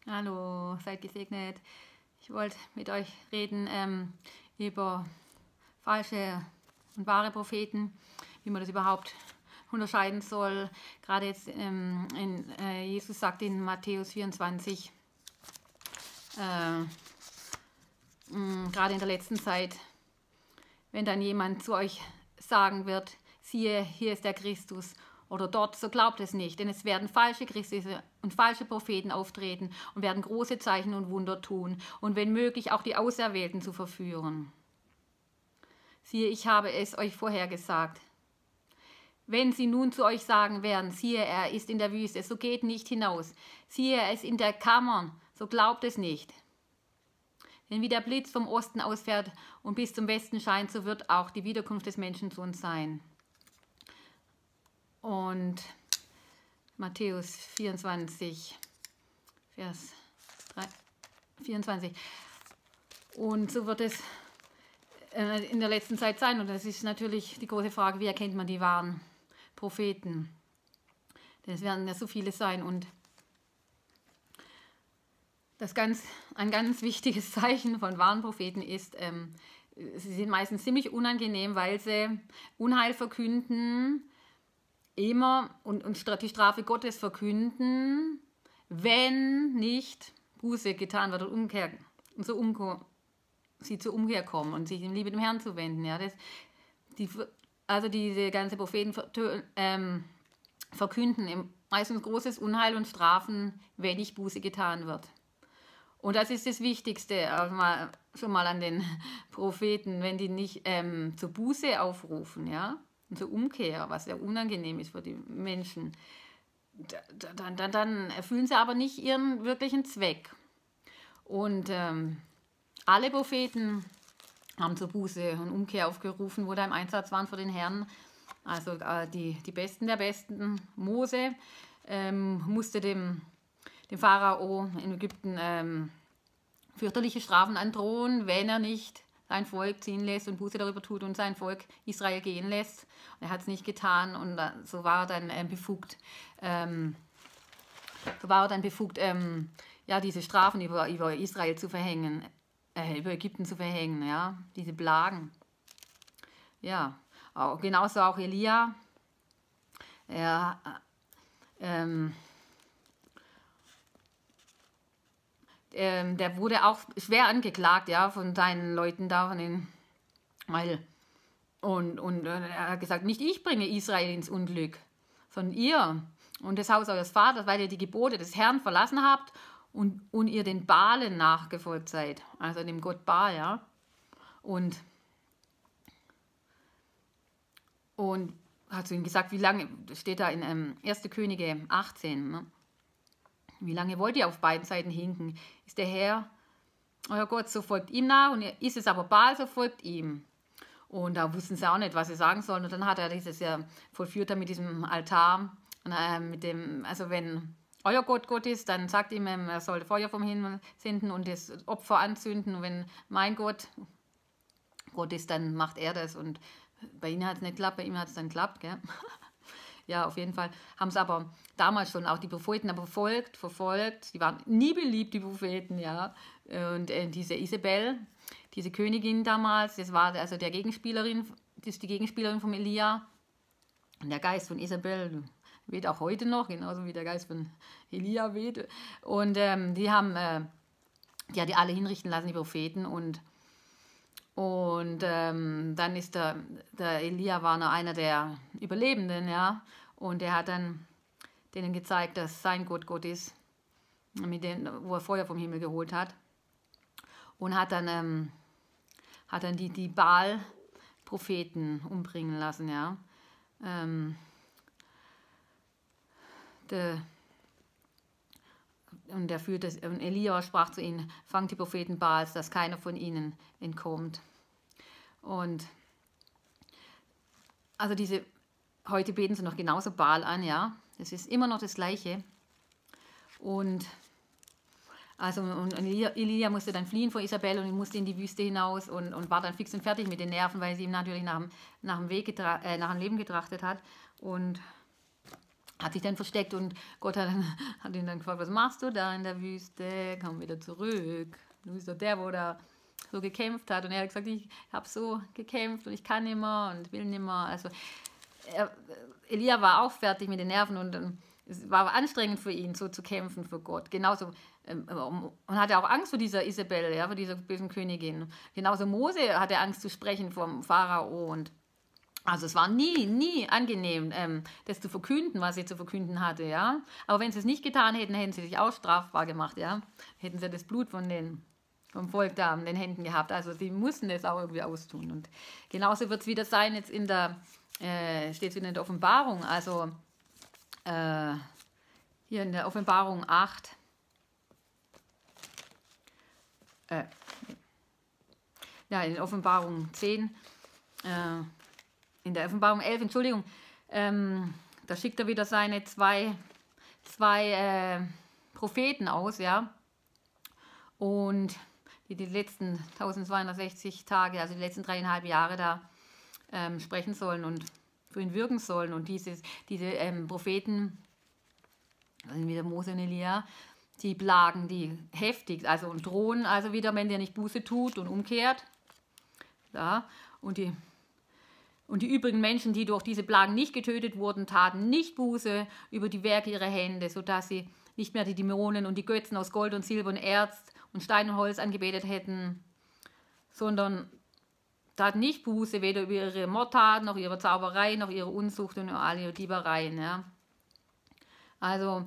Hallo, seid gesegnet. Ich wollte mit euch reden über falsche und wahre Propheten, wie man das überhaupt unterscheiden soll. Gerade jetzt, Jesus sagt in Matthäus 24, gerade in der letzten Zeit, wenn dann jemand zu euch sagen wird, siehe, hier ist der Christus, oder dort, so glaubt es nicht, denn es werden falsche Christen und falsche Propheten auftreten und werden große Zeichen und Wunder tun und wenn möglich auch die Auserwählten zu verführen. Siehe, ich habe es euch vorhergesagt. Wenn sie nun zu euch sagen werden, siehe, er ist in der Wüste, so geht nicht hinaus. Siehe, er ist in der Kammer, so glaubt es nicht. Denn wie der Blitz vom Osten ausfährt und bis zum Westen scheint, so wird auch die Wiederkunft des Menschensohns sein. Und Matthäus 24, Vers 24. Und so wird es in der letzten Zeit sein. Und das ist natürlich die große Frage, wie erkennt man die wahren Propheten? Denn es werden ja so viele sein. Und ein ganz wichtiges Zeichen von wahren Propheten ist, sie sind meistens ziemlich unangenehm, weil sie Unheil verkünden, immer und die Strafe Gottes verkünden, wenn nicht Buße getan wird und sie zur Umkehr kommen und sich in Liebe dem Herrn zu wenden. Ja, also diese ganzen Propheten verkünden meistens großes Unheil und Strafen, wenn nicht Buße getan wird. Und das ist das Wichtigste, also schon mal an den Propheten, wenn die nicht zur Buße aufrufen, ja, und zur Umkehr, was sehr unangenehm ist für die Menschen, dann erfüllen sie aber nicht ihren wirklichen Zweck. Und alle Propheten haben zur Buße und Umkehr aufgerufen, wo da im Einsatz waren für den Herrn. Also die Besten der Besten. Mose musste dem Pharao in Ägypten fürchterliche Strafen androhen, wenn er nicht sein Volk ziehen lässt und Buße darüber tut und sein Volk Israel gehen lässt. Er hat es nicht getan und so war er dann befugt, ja, diese Strafen über Israel zu verhängen, über Ägypten zu verhängen, ja, diese Plagen. Ja, genauso auch Elia. Der wurde auch schwer angeklagt, ja, von seinen Leuten da, und er hat gesagt, nicht ich bringe Israel ins Unglück, sondern ihr und das Haus eures Vaters, weil ihr die Gebote des Herrn verlassen habt und ihr den Baalen nachgefolgt seid, also dem Gott Baal, ja, und hat zu ihm gesagt, wie lange, steht da in 1. Könige 18, ne? Wie lange wollt ihr auf beiden Seiten hinken? Ist der Herr, euer Gott, so folgt ihm nach, und ist es aber Baal, so folgt ihm. Und da wussten sie auch nicht, was sie sagen sollen. Und dann hat er dieses ja vollführt mit diesem Altar. Und, mit dem, also wenn euer Gott Gott ist, dann sagt ihm, er soll Feuer vom Himmel senden und das Opfer anzünden. Und wenn mein Gott Gott ist, dann macht er das. Und bei ihnen hat es nicht geklappt, bei ihm hat es dann geklappt, gell? Ja, auf jeden Fall haben sie aber damals schon auch die Propheten verfolgt. Die waren nie beliebt, die Propheten, ja. Und diese Isabel, diese Königin damals, das war also die Gegenspielerin von Elia. Und der Geist von Isabel weht auch heute noch, genauso wie der Geist von Elia weht. Und die hat die alle hinrichten lassen, die Propheten. Und dann ist der Elia war noch einer der Überlebenden, ja, und der hat dann denen gezeigt, dass sein Gott Gott ist, wo er Feuer vom Himmel geholt hat, und hat dann die Baal-Propheten umbringen lassen, ja. Und Elia sprach zu ihnen, fangt die Propheten Baals, dass keiner von ihnen entkommt. Und also heute beten sie noch genauso Baal an, ja. Das ist immer noch das Gleiche. Und Elia musste dann fliehen vor Isabel und musste in die Wüste hinaus und war dann fix und fertig mit den Nerven, weil sie ihm natürlich nach dem Leben getrachtet hat. Und hat sich dann versteckt und Gott hat ihn dann gefragt, was machst du da in der Wüste? Komm wieder zurück. Du bist doch der, wo da so gekämpft hat. Und er hat gesagt, ich habe so gekämpft und ich kann nicht mehr und will nicht mehr. Also Elia war auch fertig mit den Nerven und es war anstrengend für ihn, so zu kämpfen für Gott. Genauso und hatte auch Angst vor dieser Isabel, ja, vor dieser bösen Königin. Genauso Mose hatte Angst zu sprechen vom Pharao und also es war nie angenehm, das zu verkünden, was sie zu verkünden hatte, ja. Aber wenn sie es nicht getan hätten, hätten sie sich auch strafbar gemacht, ja. Hätten sie das Blut vom Volk da in den Händen gehabt. Also sie mussten das auch irgendwie austun. Und genauso wird es wieder sein, jetzt steht es wieder in der Offenbarung, also hier in der Offenbarung 8. Ja, in der Offenbarung 10, in der Offenbarung 11, Entschuldigung, da schickt er wieder seine zwei Propheten aus, ja, und die letzten 1260 Tage, also die letzten 3,5 Jahre da sprechen sollen und für ihn wirken sollen. Und diese Propheten, also wieder Mose und Elia, die plagen die heftig, also und drohen also wieder, wenn der nicht Buße tut und umkehrt. Ja, und die übrigen Menschen, die durch diese Plagen nicht getötet wurden, taten nicht Buße über die Werke ihrer Hände, sodass sie nicht mehr die Dämonen und die Götzen aus Gold und Silber und Erz und Stein und Holz angebetet hätten, sondern taten nicht Buße, weder über ihre Mordtaten, noch ihre Zauberei, noch ihre Unzucht und all ihre Diebereien. Ja. Also,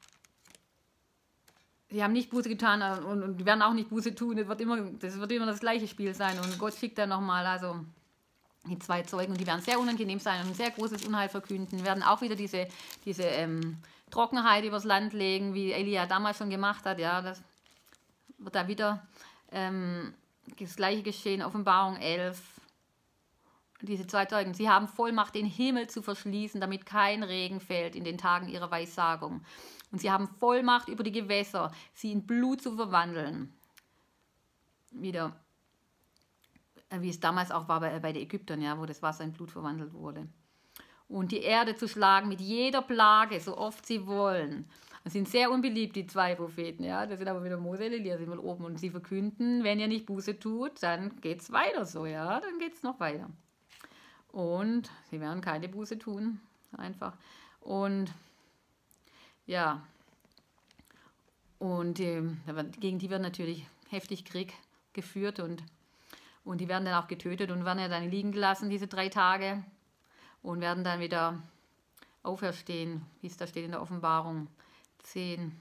sie haben nicht Buße getan und werden auch nicht Buße tun. Das wird immer das gleiche Spiel sein. Und Gott schickt dann nochmal, also die zwei Zeugen, und die werden sehr unangenehm sein und ein sehr großes Unheil verkünden, werden auch wieder diese Trockenheit übers Land legen, wie Elia damals schon gemacht hat. Ja, das wird da wieder das gleiche geschehen, Offenbarung 11. Diese zwei Zeugen, sie haben Vollmacht, den Himmel zu verschließen, damit kein Regen fällt in den Tagen ihrer Weissagung. Und sie haben Vollmacht über die Gewässer, sie in Blut zu verwandeln. Wieder, wie es damals auch war bei den Ägyptern, ja, wo das Wasser in Blut verwandelt wurde. Und die Erde zu schlagen mit jeder Plage, so oft sie wollen. Das sind sehr unbeliebt, die zwei Propheten, ja. Das sind aber wieder Mose und Elia, sind mal oben. Und sie verkünden, wenn ihr nicht Buße tut, dann geht es weiter so, ja. Dann geht es noch weiter. Und sie werden keine Buße tun, einfach. Und ja, und gegen die wird natürlich heftig Krieg geführt und die werden dann auch getötet und werden ja dann liegen gelassen, diese 3 Tage, und werden dann wieder auferstehen, wie es da steht in der Offenbarung 10.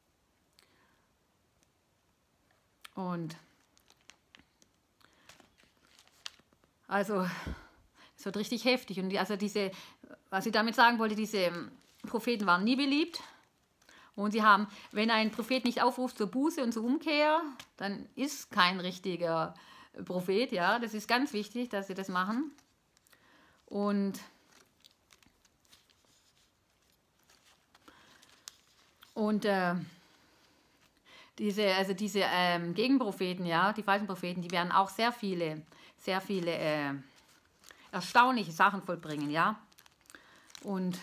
Und also es wird richtig heftig. Und was ich damit sagen wollte, diese Propheten waren nie beliebt. Und sie haben, wenn ein Prophet nicht aufruft zur Buße und zur Umkehr, dann ist kein richtiger Prophet, ja. Das ist ganz wichtig, dass sie das machen. Und diese Gegenpropheten, ja, die falschen Propheten, die werden auch sehr viele erstaunliche Sachen vollbringen, ja. Und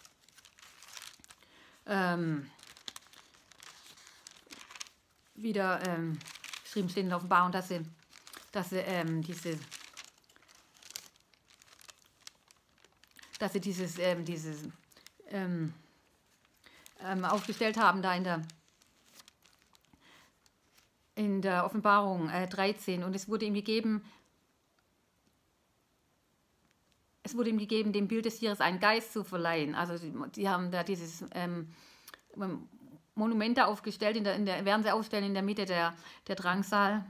wieder geschrieben steht in der Offenbarung, dass sie dieses aufgestellt haben da in der Offenbarung 13, und es wurde ihm gegeben, dem Bild des Tieres einen Geist zu verleihen. Also die haben da dieses Monument da aufgestellt, werden sie aufstellen in der Mitte der Drangsal.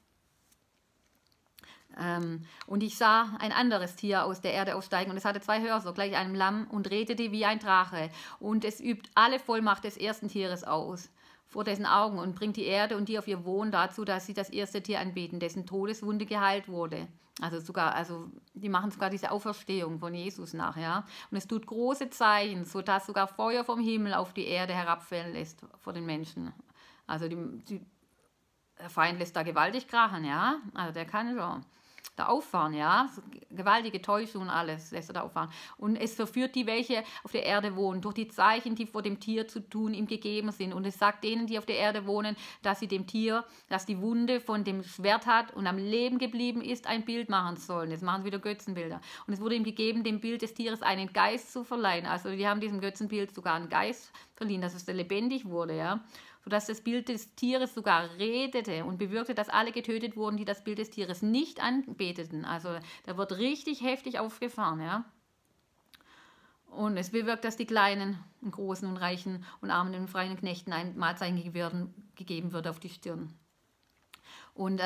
Und ich sah ein anderes Tier aus der Erde aufsteigen, und es hatte 2 Hörner, gleich einem Lamm, und redete wie ein Drache. Und es übt alle Vollmacht des ersten Tieres aus vor dessen Augen und bringt die Erde und die auf ihr wohnen dazu, dass sie das erste Tier anbeten, dessen Todeswunde geheilt wurde. Also die machen sogar diese Auferstehung von Jesus nach, ja. Und es tut große Zeichen, sodass sogar Feuer vom Himmel auf die Erde herabfallen lässt vor den Menschen. Also der Feind lässt da gewaltig krachen, ja. Also der kann schon. da auffahren, ja, so gewaltige Täuschung und alles lässt er da auffahren. Und es verführt die, welche auf der Erde wohnen, durch die Zeichen, die vor dem Tier zu tun ihm gegeben sind. Und es sagt denen, die auf der Erde wohnen, dass sie dem Tier, das die Wunde von dem Schwert hat und am Leben geblieben ist, ein Bild machen sollen. Jetzt machen sie wieder Götzenbilder. Und es wurde ihm gegeben, dem Bild des Tieres einen Geist zu verleihen. Also die haben diesem Götzenbild sogar einen Geist verliehen, dass es lebendig wurde, ja, sodass das Bild des Tieres sogar redete und bewirkte, dass alle getötet wurden, die das Bild des Tieres nicht anbeteten. Also da wird richtig heftig aufgefahren, ja. Und es bewirkt, dass die Kleinen und Großen und Reichen und Armen und freien Knechten ein Mahlzeichen gegeben wird auf die Stirn. Und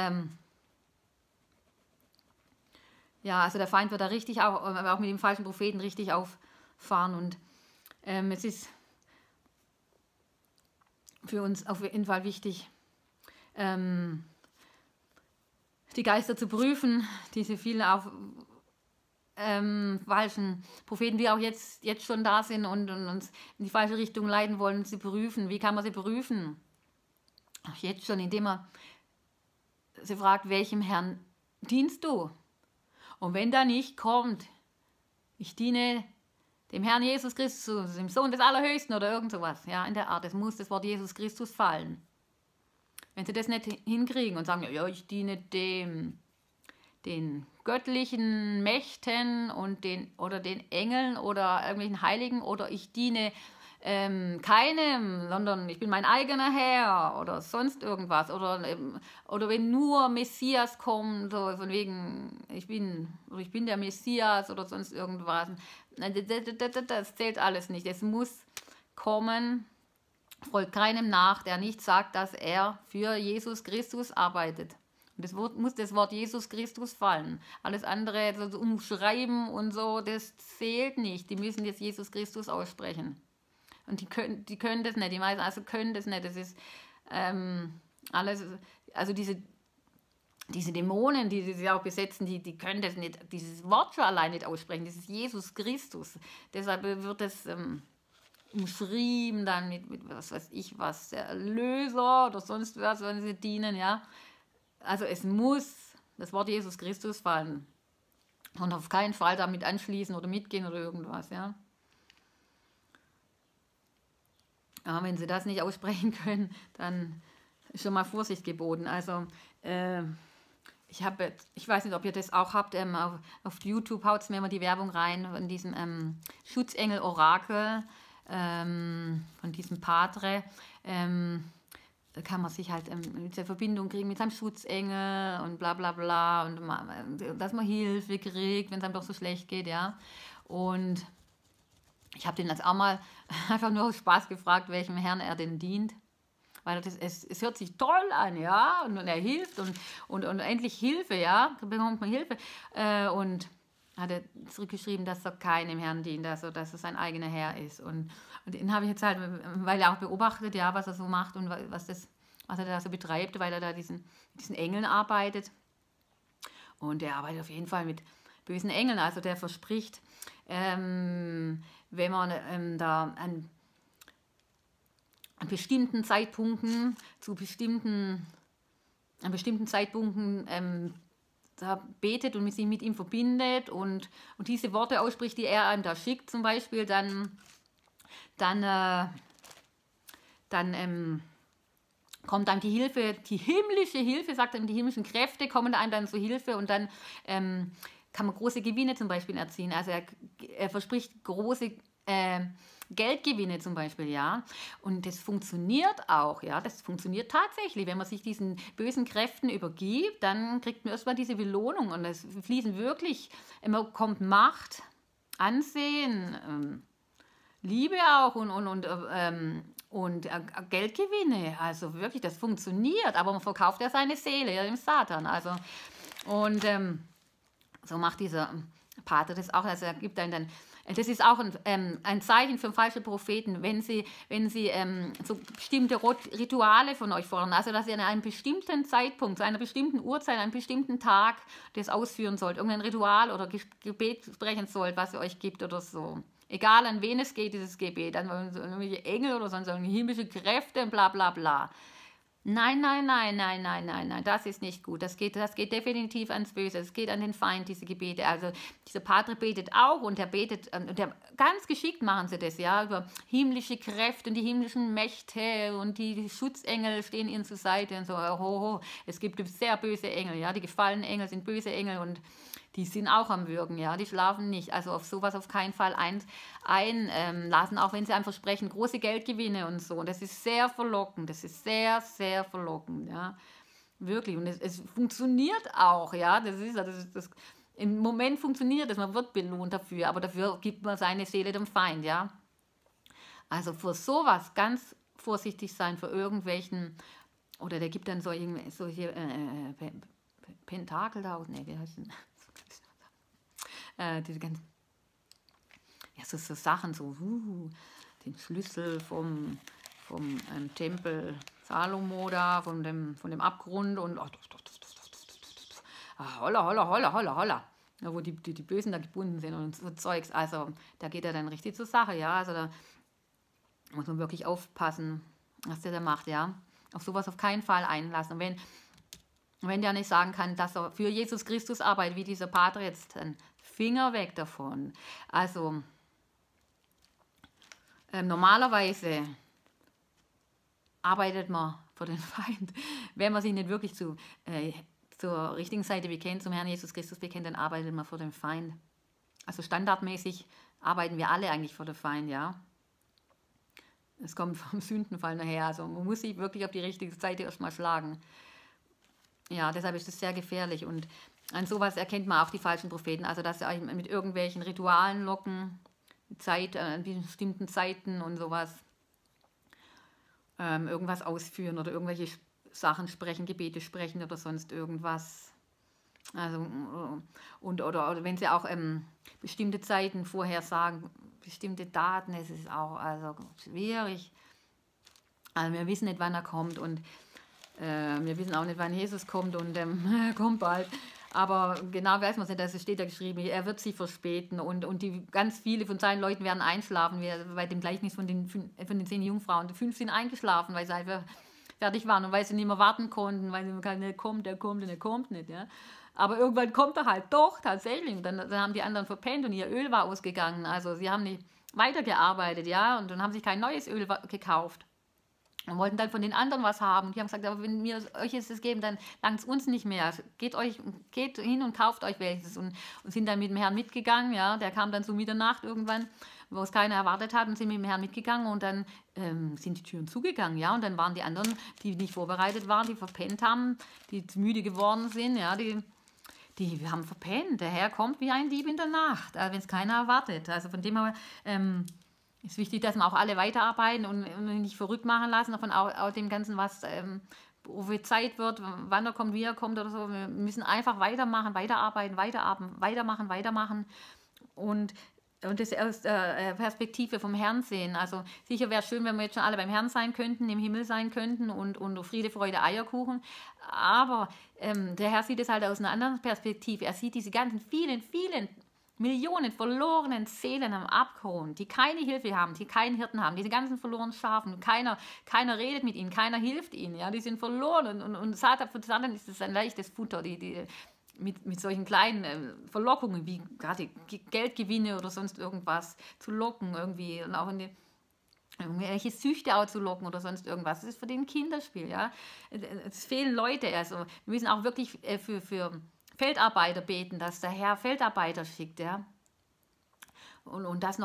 ja, also der Feind wird da richtig auch mit dem falschen Propheten richtig auffahren. Und es ist für uns auf jeden Fall wichtig, die Geister zu prüfen, diese vielen falschen Propheten, die auch jetzt schon da sind und uns in die falsche Richtung leiten wollen, sie prüfen. Wie kann man sie prüfen? Auch jetzt schon, indem man sie fragt, welchem Herrn dienst du? Und wenn da nicht kommt, ich diene dem Herrn Jesus Christus, dem Sohn des Allerhöchsten oder irgend sowas, ja, in der Art. Es muss das Wort Jesus Christus fallen. Wenn sie das nicht hinkriegen und sagen, ja, ich diene den göttlichen Mächten und den Engeln oder irgendwelchen Heiligen oder ich diene keinem, sondern ich bin mein eigener Herr oder sonst irgendwas. Oder wenn nur Messias kommt, so von wegen, ich bin der Messias oder sonst irgendwas. Das zählt alles nicht. Es muss kommen, folgt keinem nach, der nicht sagt, dass er für Jesus Christus arbeitet. Und es muss das Wort Jesus Christus fallen. Alles andere, so umschreiben und so, das zählt nicht. Die müssen jetzt Jesus Christus aussprechen. Und die können das nicht, die meisten also können das nicht. Das ist alles, also diese Dämonen, die sie auch besetzen, die können das nicht, dieses Wort schon allein nicht aussprechen, dieses Jesus Christus. Deshalb wird es umschrieben dann mit was weiß ich was, der Erlöser oder sonst was, wenn sie dienen, ja. Also es muss das Wort Jesus Christus fallen. Und auf keinen Fall damit anschließen oder mitgehen oder irgendwas, ja. Ja, wenn sie das nicht aussprechen können, dann ist schon mal Vorsicht geboten. Also ich weiß nicht, ob ihr das auch habt, auf YouTube haut es mir immer die Werbung rein von diesem Schutzengel-Orakel, von diesem Padre. Da kann man sich halt mit der Verbindung kriegen mit seinem Schutzengel und bla bla bla und dass man Hilfe kriegt, wenn es einem doch so schlecht geht, ja. Und ich habe den jetzt auch mal einfach nur aus Spaß gefragt, welchem Herrn er denn dient. Weil es hört sich toll an, ja, und er hilft und endlich Hilfe, ja, bekommt man Hilfe. Und hat er zurückgeschrieben, dass er keinem Herrn dient, also dass er sein eigener Herr ist. Und den habe ich jetzt halt, weil er auch beobachtet, ja, was er so macht und was er da so betreibt, weil er da diesen Engeln arbeitet. Und er arbeitet auf jeden Fall mit bösen Engeln, also der verspricht, wenn man da an bestimmten Zeitpunkten, an bestimmten Zeitpunkten da betet und sich mit ihm verbindet und diese Worte ausspricht, die er einem da schickt zum Beispiel, dann kommt einem die Hilfe, die himmlische Hilfe, sagt er, die himmlischen Kräfte kommen einem dann zur Hilfe und dann kann man große Gewinne zum Beispiel erzielen. Also er verspricht große Geldgewinne zum Beispiel, ja. Und das funktioniert auch, ja. Das funktioniert tatsächlich. Wenn man sich diesen bösen Kräften übergibt, dann kriegt man erstmal diese Belohnung und es fließen wirklich, man bekommt Macht, Ansehen, Liebe auch und Geldgewinne. Also wirklich, das funktioniert. Aber man verkauft ja seine Seele, ja, dem Satan. Also, und so macht dieser Pater das auch. Also er gibt einen dann. Das ist auch ein Zeichen für falsche Propheten, wenn sie so bestimmte Rituale von euch fordern, also dass ihr an einem bestimmten Zeitpunkt, zu einer bestimmten Uhrzeit, einem bestimmten Tag das ausführen sollt, irgendein Ritual oder Gebet sprechen sollt, was ihr euch gibt oder so. Egal an wen es geht, dieses Gebet, an irgendwelche Engel oder sonst irgendwelche himmlische Kräfte und bla bla bla. Nein, nein, nein, nein, nein, nein, nein, das ist nicht gut. Das geht definitiv ans Böse. Es geht an den Feind, diese Gebete. Also dieser Padre betet auch und er betet, und der, ganz geschickt machen sie das, ja, über himmlische Kräfte und die himmlischen Mächte und die Schutzengel stehen ihnen zur Seite und so. Ho, ho. Es gibt sehr böse Engel, ja, die gefallenen Engel sind böse Engel und die sind auch am Würgen, ja, die schlafen nicht. Also auf sowas auf keinen Fall einlassen, auch wenn sie einem versprechen, große Geldgewinne und so. Und das ist sehr verlockend, das ist sehr, sehr verlockend, ja, wirklich. Und es funktioniert auch, ja, im Moment funktioniert es, man wird belohnt dafür, aber dafür gibt man seine Seele dem Feind, ja. Also für sowas ganz vorsichtig sein, für irgendwelchen, oder der gibt dann solche Pentakel da, ne, wie heißt denn? Diese ganzen, ja, so Sachen, so den Schlüssel vom Tempel Salomo da, von dem Abgrund und holla, holla, holla, holla, holla. Ja, wo die Bösen da gebunden sind und so Zeugs. Also da geht er dann richtig zur Sache, ja. Also da muss man wirklich aufpassen, was der da macht, ja. Auf sowas auf keinen Fall einlassen. Und wenn der nicht sagen kann, dass er für Jesus Christus arbeitet, wie dieser Pater jetzt, dann Finger weg davon. Also normalerweise arbeitet man für den Feind. Wenn man sich nicht wirklich zur richtigen Seite bekennt, zum Herrn Jesus Christus bekennt, dann arbeitet man für den Feind. Also standardmäßig arbeiten wir alle eigentlich für den Feind, ja. Es kommt vom Sündenfall nachher. Also man muss sich wirklich auf die richtige Seite erstmal schlagen. Ja, deshalb ist es sehr gefährlich. Und an sowas erkennt man auch die falschen Propheten. Also dass sie euch mit irgendwelchen Ritualen locken, an bestimmten Zeiten und sowas, irgendwas ausführen oder irgendwelche Sachen sprechen, Gebete sprechen oder sonst irgendwas. Also, oder wenn sie auch bestimmte Zeiten vorhersagen, bestimmte Daten, es ist auch also schwierig. Also wir wissen nicht, wann er kommt und wir wissen auch nicht, wann Jesus kommt und kommt bald. Aber genau weiß man es nicht, das steht da geschrieben, er wird sich verspäten und ganz viele von seinen Leuten werden einschlafen, wie bei dem Gleichnis von den 10 Jungfrauen. Die 5 sind eingeschlafen, weil sie einfach fertig waren und weil sie nicht mehr warten konnten, weil sie gesagt, der kommt und er kommt nicht. Ja. Aber irgendwann kommt er halt doch tatsächlich. Und dann haben die anderen verpennt und ihr Öl war ausgegangen. Also sie haben nicht weitergearbeitet, ja, und dann haben sich kein neues Öl gekauft. Und wollten dann von den anderen was haben. Und die haben gesagt, aber wenn wir euch es geben, dann langt es uns nicht mehr. Geht hin und kauft euch welches. Und sind dann mit dem Herrn mitgegangen. Ja, der kam dann so Mitternacht irgendwann, wo es keiner erwartet hat, und sind mit dem Herrn mitgegangen. Und dann sind die Türen zugegangen. Ja, und dann waren die anderen, die nicht vorbereitet waren, die verpennt haben, die müde geworden sind. Ja, die haben verpennt. Der Herr kommt wie ein Dieb in der Nacht, wenn es keiner erwartet. Also von dem her ist wichtig, dass wir auch alle weiterarbeiten und nicht verrückt machen lassen von auch dem Ganzen, was prophezeit wird, wann er kommt, wie er kommt oder so. Wir müssen einfach weitermachen, weiterarbeiten, weitermachen und das aus der Perspektive vom Herrn sehen. Also sicher wäre es schön, wenn wir jetzt schon alle beim Herrn sein könnten, im Himmel sein könnten und Friede, Freude, Eierkuchen. Aber der Herr sieht es halt aus einer anderen Perspektive. Er sieht diese ganzen vielen Millionen verlorenen Seelen am Abgrund, die keine Hilfe haben, die keinen Hirten haben, diese ganzen verlorenen Schafen. Keiner redet mit ihnen, keiner hilft ihnen. Ja, die sind verloren und für Satan ist es ein leichtes Futter, mit solchen kleinen Verlockungen wie gerade Geldgewinne oder sonst irgendwas zu locken irgendwie und auch irgendwelche Süchte auch zu locken oder sonst irgendwas. Das ist für den Kinderspiel, ja. Es fehlen Leute, also wir müssen auch wirklich für Feldarbeiter beten, dass der Herr Feldarbeiter schickt, ja. Und dass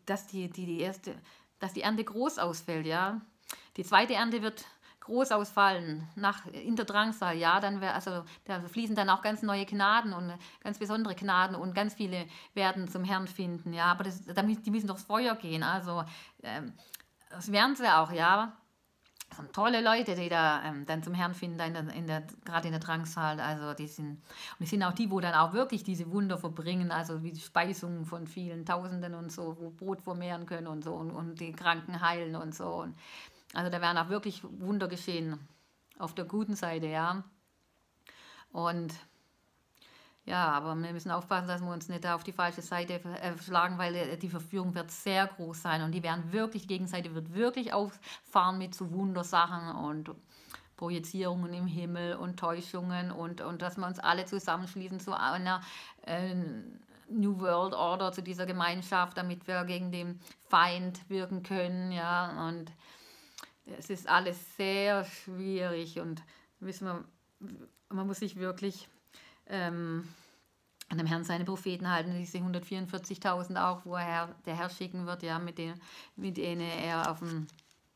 die Ernte groß ausfällt, ja. Die zweite Ernte wird groß ausfallen in der Drangsal, ja, da fließen dann auch ganz neue Gnaden und ganz besondere Gnaden und ganz viele werden zum Herrn finden, ja, aber die müssen durchs Feuer gehen, also das werden sie auch, ja. Das sind tolle Leute, die da dann zum Herrn finden, gerade in der Drangsal. Also die sind auch die, wo dann auch wirklich diese Wunder verbringen, also wie die Speisungen von vielen Tausenden und so, wo Brot vermehren können und so und die Kranken heilen und so. Und also da werden auch wirklich Wunder geschehen auf der guten Seite, ja. Und ja, aber wir müssen aufpassen, dass wir uns nicht auf die falsche Seite schlagen, weil die Verführung wird sehr groß sein und die Gegenseite wird wirklich auffahren mit so Wundersachen und Projizierungen im Himmel und Täuschungen und dass wir uns alle zusammenschließen zu einer New World Order, zu dieser Gemeinschaft, damit wir gegen den Feind wirken können, ja, und es ist alles sehr schwierig und wissen wir, man muss sich wirklich an dem Herrn seine Propheten halten, diese 144.000 auch, wo der Herr schicken wird, ja, mit denen er auf dem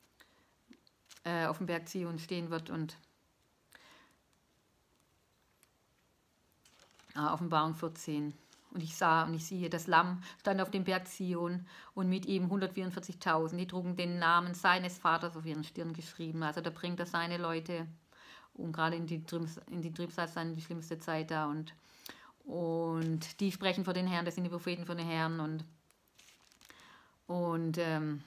Berg Zion stehen wird und Offenbarung 14. Und ich sah und ich siehe, das Lamm stand auf dem Berg Zion und mit ihm 144.000, die trugen den Namen seines Vaters auf ihren Stirn geschrieben. Also da bringt er seine Leute um, gerade in die Trübsalzeit, in die schlimmste Zeit da. Und die sprechen für den Herrn, das sind die Propheten für den Herrn. Und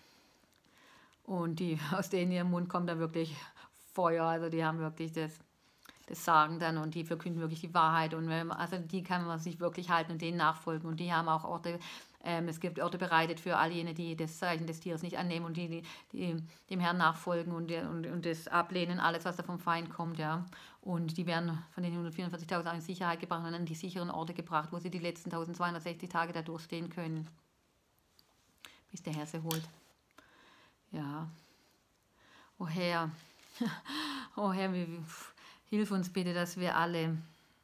die, aus denen ihrem Mund kommt dann wirklich Feuer. Also die haben wirklich das Sagen dann und die verkünden wirklich die Wahrheit. Und also die kann man sich wirklich halten und denen nachfolgen. Und die haben auch Orte, es gibt Orte bereitet für all jene, die das Zeichen des Tieres nicht annehmen und die dem Herrn nachfolgen und das ablehnen, alles, was da vom Feind kommt, ja. Und die werden von den 144.000 auch in Sicherheit gebracht und an die sicheren Orte gebracht, wo sie die letzten 1260 Tage da durchstehen können, bis der Herr sie holt. Ja. O Herr, hilf uns bitte, dass wir alle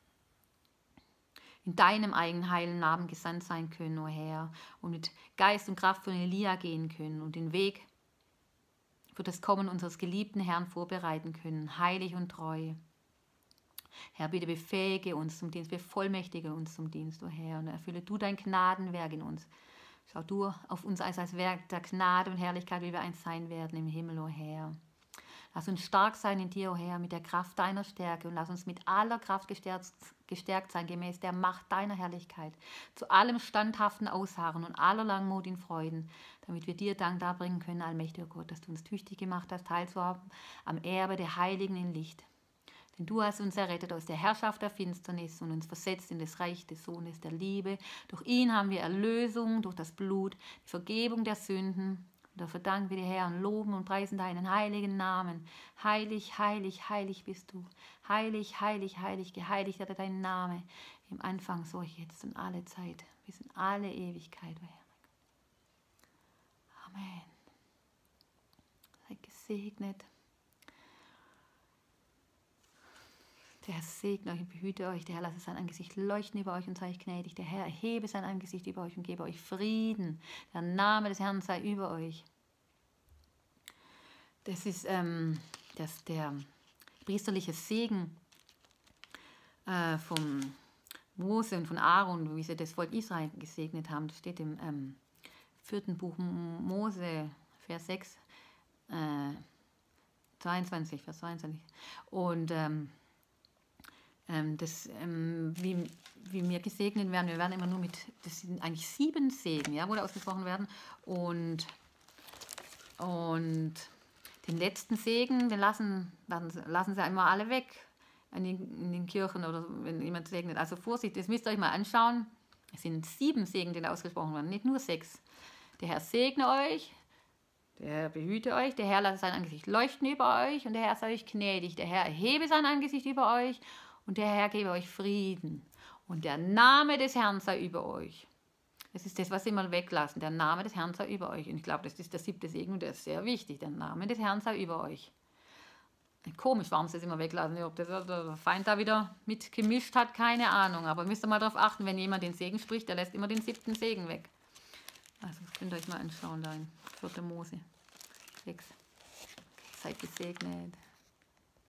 in deinem eigenen heilen Namen gesandt sein können, o Herr, und mit Geist und Kraft von Elia gehen können und den Weg für das Kommen unseres geliebten Herrn vorbereiten können, heilig und treu. Herr, bitte befähige uns zum Dienst, bevollmächtige uns zum Dienst, o Herr, und erfülle du dein Gnadenwerk in uns. Schau du auf uns als Werk der Gnade und Herrlichkeit, wie wir eins sein werden im Himmel, o Herr. Lass uns stark sein in dir, o Herr, mit der Kraft deiner Stärke und lass uns mit aller Kraft gestärkt sein, gemäß der Macht deiner Herrlichkeit, zu allem standhaften Ausharren und aller Langmut in Freuden, damit wir dir Dank darbringen können, allmächtiger Gott, dass du uns tüchtig gemacht hast, teilzuhaben am Erbe der Heiligen in Licht. Denn du hast uns errettet aus der Herrschaft der Finsternis und uns versetzt in das Reich des Sohnes der Liebe. Durch ihn haben wir Erlösung, durch das Blut, die Vergebung der Sünden. Und dafür danken wir dir, Herr, und loben und preisen deinen heiligen Namen. Heilig, heilig, heilig bist du. Heilig, heilig, heilig, geheiligt werde dein Name. Im Anfang, so jetzt und alle Zeit, bis in alle Ewigkeit, o Herr. Amen. Seid gesegnet. Der Herr segne euch und behüte euch. Der Herr lasse sein Angesicht leuchten über euch und sei euch gnädig. Der Herr erhebe sein Angesicht über euch und gebe euch Frieden. Der Name des Herrn sei über euch. Das ist der priesterliche Segen von Mose und von Aaron, wie sie das Volk Israel gesegnet haben. Das steht im 4. Buch Mose, Vers 6, 22, Vers 22. Und wie wir gesegnet werden, wir werden immer nur mit, das sind eigentlich 7 Segen, ja, wo da ausgesprochen werden. Und den letzten Segen, den lassen sie immer alle weg in den Kirchen oder wenn jemand segnet. Also Vorsicht, das müsst ihr euch mal anschauen. Es sind 7 Segen, die da ausgesprochen werden, nicht nur 6. Der Herr segne euch, der Herr behüte euch, der Herr lasse sein Angesicht leuchten über euch und der Herr sei euch gnädig. Der Herr erhebe sein Angesicht über euch und der Herr gebe euch Frieden. Und der Name des Herrn sei über euch. Das ist das, was sie mal weglassen. Der Name des Herrn sei über euch. Und ich glaube, das ist der 7. Segen und der ist sehr wichtig. Der Name des Herrn sei über euch. Komisch, warum sie es immer weglassen. Ob das der Feind da wieder mit gemischt hat, keine Ahnung. Aber müsst ihr mal darauf achten, wenn jemand den Segen spricht, der lässt immer den 7. Segen weg. Also das könnt ihr euch mal anschauen da in 4. Mose 6. Okay, seid gesegnet.